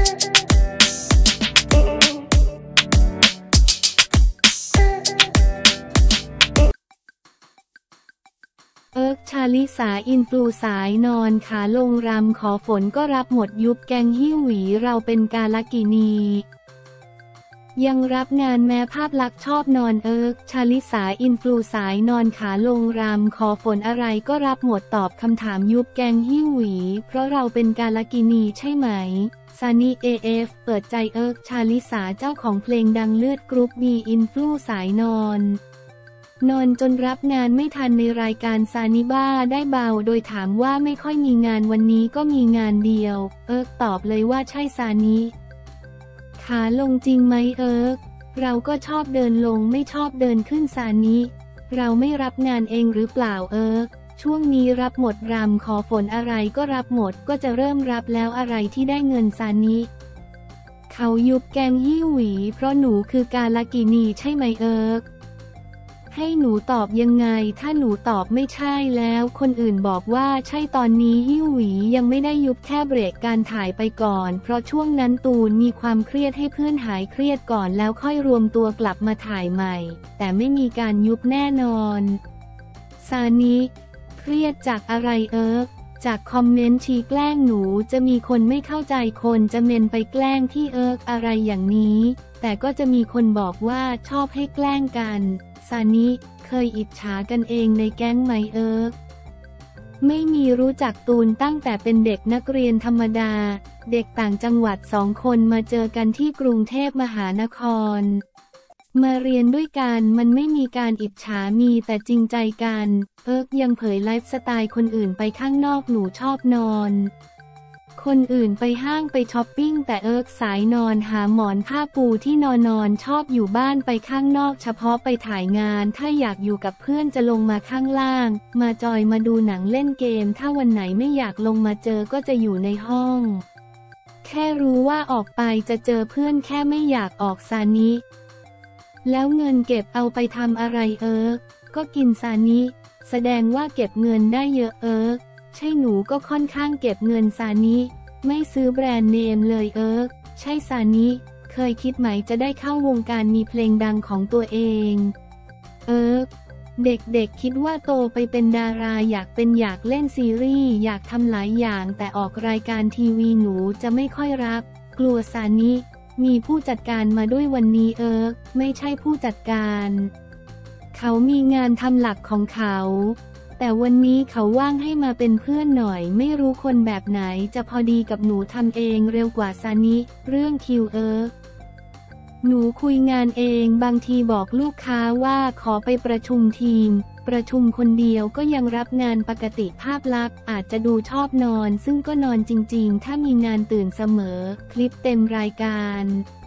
ชาลิสาอินฟลูสายนอนขาลงรำขอฝนก็รับหมดยุบแกงหิ้วหวีเราเป็นกาลกินียังรับงานแม้ภาพลักษณ์ชอบนอนชาลิสาอินฟลูสายนอนขาลงรำขอฝนอะไรก็รับหมดตอบคำถามยุบแกงหิ้วหวีเพราะเราเป็นกาลกินีใช่ไหมซานีAFเปิดใจชาลิสาเจ้าของเพลงดังเลือดกรุ๊ปบีอินฟลูสายนอนจนรับงานไม่ทันในรายการซานิบ้าได้เบาโดยถามว่าไม่ค่อยมีงานวันนี้ก็มีงานเดียวตอบเลยว่าใช่ซานิขาลงจริงไหมเราก็ชอบเดินลงไม่ชอบเดินขึ้นซานิเราไม่รับงานเองหรือเปล่าช่วงนี้รับหมดรำขอฝนอะไรก็รับหมดก็จะเริ่มรับแล้วอะไรที่ได้เงินซานิเขายุบแกงหิ้วหวีเพราะหนูคือกาลกินีใช่ไหมให้หนูตอบยังไงถ้าหนูตอบไม่ใช่แล้วคนอื่นบอกว่าใช่ตอนนี้หิ้วหวียังไม่ได้ยุบแค่เบรกการถ่ายไปก่อนเพราะช่วงนั้นตูนมีความเครียดให้เพื่อนหายเครียดก่อนแล้วค่อยรวมตัวกลับมาถ่ายใหม่แต่ไม่มีการยุบแน่นอนซานิเครียดจากอะไรจากคอมเมนต์ชี้แกล้งหนูจะมีคนไม่เข้าใจคนจะเมนไปแกล้งที่อะไรอย่างนี้แต่ก็จะมีคนบอกว่าชอบให้แกล้งกันซานิเคยอิจฉากันเองในแก๊งไหมไม่มีรู้จักตูนตั้งแต่เป็นเด็กนักเรียนธรรมดาเด็กต่างจังหวัด2 คนมาเจอกันที่กรุงเทพมหานครมาเรียนด้วยกันมันไม่มีการอิจฉามีแต่จริงใจกันยังเผยไลฟ์สไตล์คนอื่นไปข้างนอกหนูชอบนอนคนอื่นไปห้างไปช้อปปิ้งแต่สายนอนหาหมอนผ้าปูที่นอนชอบอยู่บ้านไปข้างนอกเฉพาะไปถ่ายงานถ้าอยากอยู่กับเพื่อนจะลงมาข้างล่างมาจอยมาดูหนังเล่นเกมถ้าวันไหนไม่อยากลงมาเจอก็จะอยู่ในห้องแค่รู้ว่าออกไปจะเจอเพื่อนแค่ไม่อยากออกซานิแล้วเงินเก็บเอาไปทำอะไรก็กินซานิแสดงว่าเก็บเงินได้เยอะใช่หนูก็ค่อนข้างเก็บเงินซานิไม่ซื้อแบรนด์เนมเลยใช่ซานิเคยคิดไหมจะได้เข้าวงการมีเพลงดังของตัวเองเด็กๆคิดว่าโตไปเป็นดาราอยากเล่นซีรีส์อยากทำหลายอย่างแต่ออกรายการทีวีหนูจะไม่ค่อยรับกลัวซานิมีผู้จัดการมาด้วยวันนี้ไม่ใช่ผู้จัดการเขามีงานทำหลักของเขาแต่วันนี้เขาว่างให้มาเป็นเพื่อนหน่อยไม่รู้คนแบบไหนจะพอดีกับหนูทำเองเร็วกว่าซานิเรื่องคิวหนูคุยงานเองบางทีบอกลูกค้าว่าขอไปประชุมทีมประชุมคนเดียวก็ยังรับงานปกติภาพลักษณ์อาจจะดูชอบนอนซึ่งก็นอนจริงๆถ้ามีงานตื่นเสมอคลิปเต็มรายการ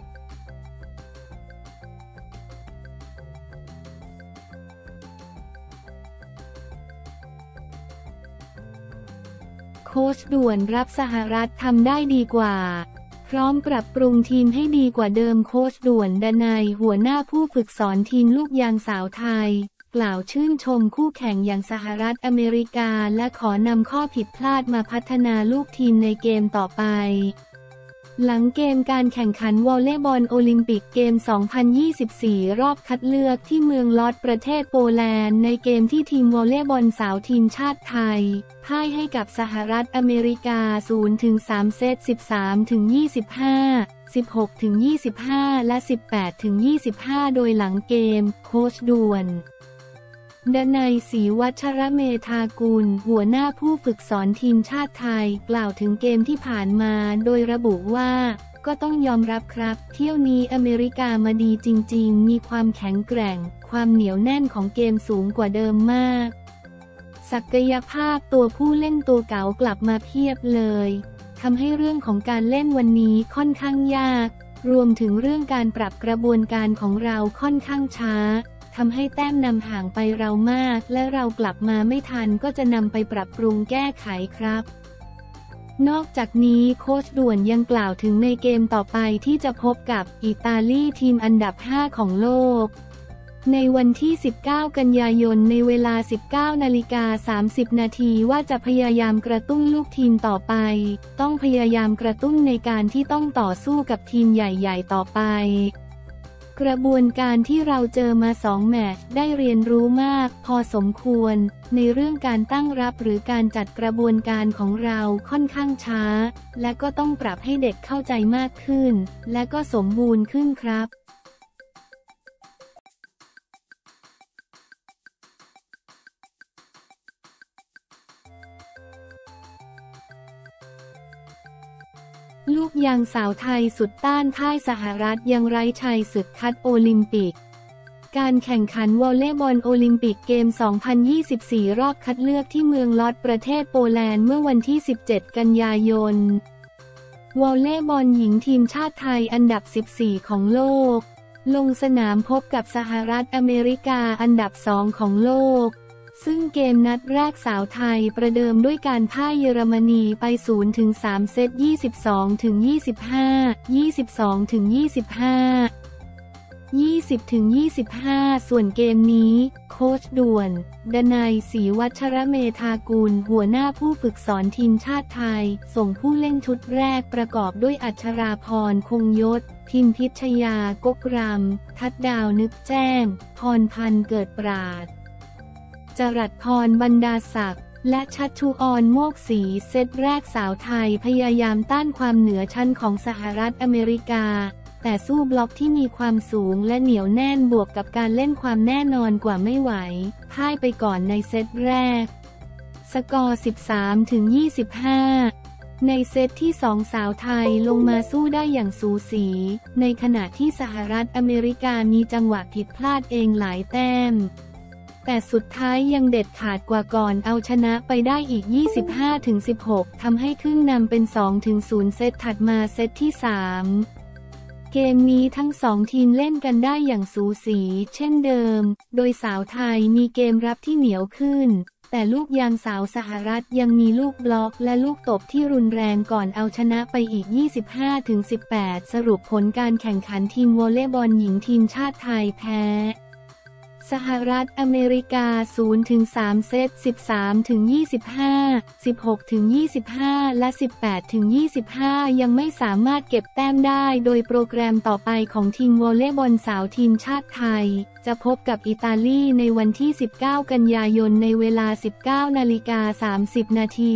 โค้ชด่วนรับสหรัฐทำได้ดีกว่าพร้อมปรับปรุงทีมให้ดีกว่าเดิมโค้ชด่วนดนัยหัวหน้าผู้ฝึกสอนทีมลูกยางสาวไทยกล่าวชื่นชมคู่แข่งอย่างสหรัฐอเมริกาและขอนำข้อผิดพลาดมาพัฒนาลูกทีมในเกมต่อไปหลังเกมการแข่งขันวอลเลย์บอลโอลิมปิกเกม 2024 รอบคัดเลือกที่เมืองลอดประเทศโปแลนด์ในเกมที่ทีมวอลเลย์บอลสาวทีมชาติไทยพ่ายให้กับสหรัฐอเมริกา 0-3 เซต 13-25 16-25 และ 18-25 โดยหลังเกมโค้ชด่วนดนัยศรีวัชรเมธากุลหัวหน้าผู้ฝึกสอนทีมชาติไทยกล่าวถึงเกมที่ผ่านมาโดยระบุว่าก็ต้องยอมรับครับเที่ยวนี้อเมริกามาดีจริงๆมีความแข็งแกร่งความเหนียวแน่นของเกมสูงกว่าเดิมมากศักยภาพตัวผู้เล่นตัวเก๋ากลับมาเพียบเลยทำให้เรื่องของการเล่นวันนี้ค่อนข้างยากรวมถึงเรื่องการปรับกระบวนการของเราค่อนข้างช้าทำให้แต้มนำห่างไปเรามากและเรากลับมาไม่ทันก็จะนำไปปรับปรุงแก้ไขครับนอกจากนี้โค้ชด่วนยังกล่าวถึงในเกมต่อไปที่จะพบกับอิตาลีทีมอันดับ5ของโลกในวันที่ 19 กันยายนในเวลา 19:30 นาทีว่าจะพยายามกระตุ้นลูกทีมต่อไปต้องพยายามกระตุ้นในการที่ต้องต่อสู้กับทีมใหญ่ๆต่อไปกระบวนการที่เราเจอมา2แมตช์ได้เรียนรู้มากพอสมควรในเรื่องการตั้งรับหรือการจัดกระบวนการของเราค่อนข้างช้าและก็ต้องปรับให้เด็กเข้าใจมากขึ้นและก็สมบูรณ์ขึ้นครับลูกยางสาวไทยสุดต้านพ่ายสหรัฐยังไร้ชัยศึกคัดโอลิมปิกการแข่งขันวอลเลย์บอลโอลิมปิกเกม 2024 รอบคัดเลือกที่เมืองลอดประเทศโปแลนด์เมื่อวันที่ 17 กันยายนวอลเลย์บอลหญิงทีมชาติไทยอันดับ 14 ของโลกลงสนามพบกับสหรัฐอเมริกาอันดับ 2 ของโลกซึ่งเกมนัดแรกสาวไทยประเดิมด้วยการพ่ายเยอรมนีไป 0-3 เซต 22-25 22-25 20-25 ส่วนเกมนี้โค้ชด่วนดนัยศรีวัชรเมธากุลหัวหน้าผู้ฝึกสอนทีมชาติไทยส่งผู้เล่นชุดแรกประกอบด้วยอัชราพรคงยศพิมพิชยากกรำทัดดาวนึกแจ้งพรพันธ์เกิดปราดจรัสพรบรรดาศักดิ์และชัชชุอรโมกศรีเซตแรกสาวไทยพยายามต้านความเหนือชั้นของสหรัฐอเมริกาแต่สู้บล็อกที่มีความสูงและเหนียวแน่นบวกกับการเล่นความแน่นอนกว่าไม่ไหวพ่ายไปก่อนในเซตแรกสกอร์ 13-25 ในเซตที่2สาวไทยลงมาสู้ได้อย่างสูสีในขณะที่สหรัฐอเมริกามีจังหวะผิดพลาดเองหลายแต้มแต่สุดท้ายยังเด็ดขาดกว่าก่อนเอาชนะไปได้อีก 25-16 ทำให้ขึ้นนำเป็น 2-0 เซตถัดมาเซตที่ 3 เกมนี้ทั้ง2ทีมเล่นกันได้อย่างสูสีเช่นเดิมโดยสาวไทยมีเกมรับที่เหนียวขึ้นแต่ลูกยางสาวสหรัฐยังมีลูกบล็อกและลูกตบที่รุนแรงก่อนเอาชนะไปอีก 25-18 สรุปผลการแข่งขันทีมวอลเลย์บอลหญิงทีมชาติไทยแพ้สหรัฐอเมริกา 0-3 เซต 13-25 16-25 และ 18-25 ยังไม่สามารถเก็บแต้มได้โดยโปรแกรมต่อไปของทีมวอลเลย์บอลสาวทีมชาติไทยจะพบกับอิตาลีในวันที่ 19 กันยายนในเวลา 19:30 นาที